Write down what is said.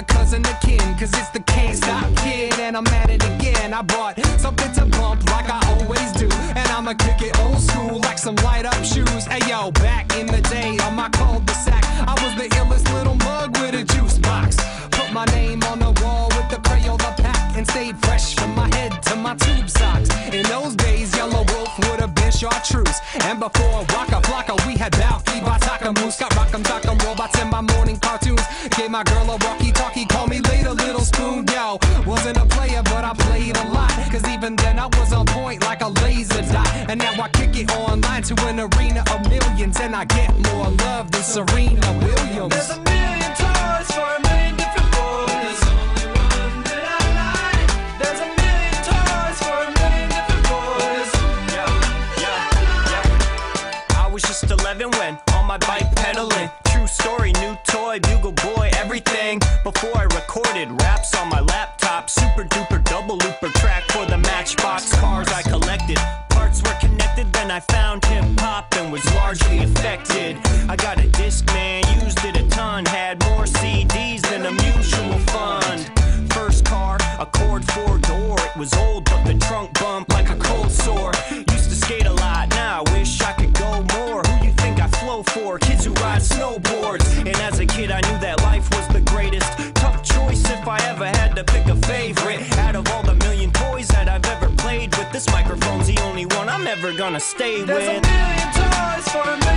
the cousin, the kin, cause it's the Can't Stop Kid, and I'm at it again. I brought something to bump like I always do, and I'ma kick it old school like some light up shoes. Hey yo, back in the day on my cul-de-sac, I was the illest little mug with a juice box. Put my name on the wall with the Crayola pack and stayed fresh from my head to my tube socks. In those days, Yellow Wolf would have been chartreuse, and before Waka Flocka we had Balfi, Bataka Moose, got Rock'em Sock'em robots in my morning cartoons. Gave my girl a walkie-talkie, call me later little spoon. Yo, wasn't a player but I played a lot, cause even then I was on point like a laser dot. And now I kick it online to an arena of millions, and I get more love than Serena Williams. There's a million toys for a million different boys. There's only one that I like. There's a million toys for a million different boys. I was just 11 when on my bike pedaling. True story, new toy, bugle boy, everything. Before I recorded raps on my laptop, super duper double looper track for the Matchbox cars I collected. Parts were connected, then I found hip hop and was largely affected. I got a Discman, used it a ton, had more CDs than a mutual fund. First car, a Accord 4-door, it was old but the trunk bumped like a cold sore. Used to skate a lot, now I wish I could go more. Who you think I flow for? Kids who ride snowboards. And as a kid I knew that life was the greatest. Tough choice if I ever had to pick a favorite. Out of all the million toys that I've ever played with, this microphone's the only one I'm ever gonna stay with. There's a million toys for a million